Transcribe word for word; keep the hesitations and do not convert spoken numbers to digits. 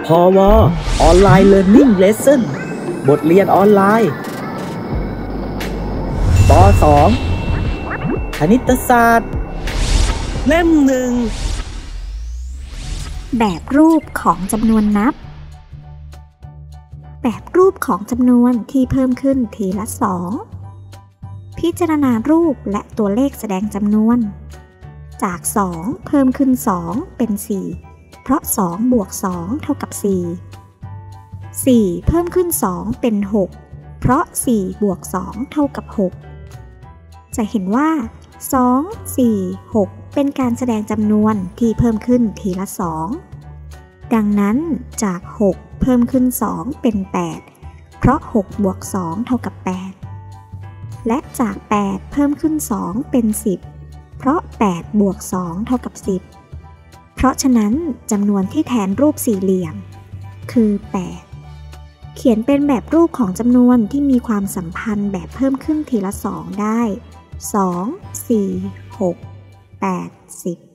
พวออนไลน์ Learning Lesson บทเรียนออนไลน์ป สอง คณิตศาสตร์เล่มหนึ่งแบบรูปของจำนวนนับแบบรูปของจำนวนที่เพิ่มขึ้นทีละสองพิจารณารูปและตัวเลขแสดงจำนวนจากสองเพิ่มขึ้นสองเป็นสี่เพราะสองบวกสองเท่ากับสี่สี่เพิ่มขึ้นสองเป็นหกเพราะสี่บวกสองเท่ากับหกจะเห็นว่าสอง สี่ หกเป็นการแสดงจำนวนที่เพิ่มขึ้นทีละสองดังนั้นจากหกเพิ่มขึ้นสองเป็นแปดเพราะหกบวกสองเท่ากับแปดและจากแปดเพิ่มขึ้นสองเป็นสิบเพราะแปดบวกสองเท่ากับสิบเพราะฉะนั้นจำนวนที่แทนรูปสี่เหลี่ยมคือแปดเขียนเป็นแบบรูปของจำนวนที่มีความสัมพันธ์แบบเพิ่มขึ้นทีละสองได้สอง สี่ หก แปด สิบ